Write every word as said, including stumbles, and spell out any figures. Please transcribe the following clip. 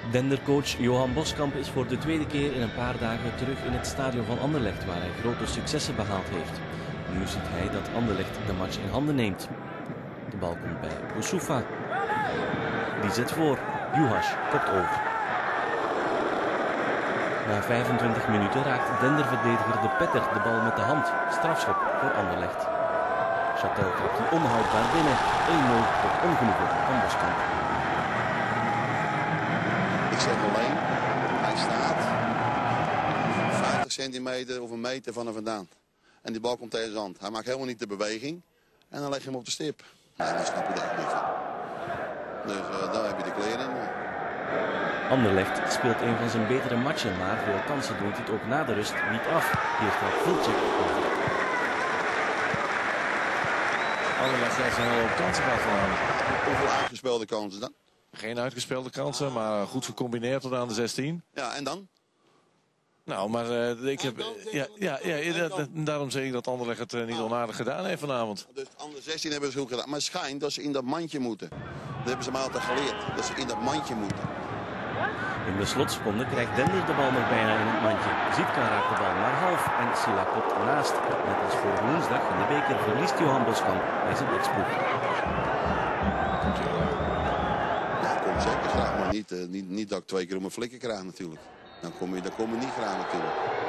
Dendercoach Johan Boskamp is voor de tweede keer in een paar dagen terug in het stadion van Anderlecht, waar hij grote successen behaald heeft. Nu ziet hij dat Anderlecht de match in handen neemt. De bal komt bij Boussoufa. Die zet voor. Juhas kopt over. Na vijfentwintig minuten raakt Denderverdediger De Petter de bal met de hand. Strafschop voor Anderlecht. Chatel trapt die onhoudbaar binnen. één nul tot ongenoegen van Boskamp. Ik zeg alleen, hij staat vijftig centimeter of een meter van hem vandaan. En die bal komt tegen zijn hand. Hij maakt helemaal niet de beweging. En dan leg je hem op de stip. Nou, dan snap je er echt niet van. Dus uh, daar heb je de kleren in. Anderlecht speelt een van zijn betere matchen, maar veel kansen doet het ook na de rust niet af. Hier gaat Vulcek over. Anderlecht heeft een hele hoop kansen gehad van hem. Hoeveel uitgespeelde kansen dan? Geen uitgespeelde kansen, maar goed gecombineerd tot aan de zestien. Ja, en dan? Nou, maar uh, ik heb... Ja, ja, ja, dat, dat, daarom zeg ik dat Anderlecht het uh, niet onaardig gedaan heeft vanavond. Dus andere zestien hebben ze goed gedaan. Maar het schijnt dat ze in dat mandje moeten. Dat hebben ze mij altijd geleerd. Dat ze in dat mandje moeten. In de slotseconde krijgt Dender de bal nog bijna in het mandje. Zietkan raakt de bal maar half en Silla kopt naast. Net als vorige woensdag in de beker verliest Johan Boskamp bij zijn ex-ploeg. Ja, ik kom zeker graag, maar niet, uh, niet, niet dat ik twee keer om mijn flikken krijg natuurlijk. Dan kom je, dan kom je niet graag natuurlijk.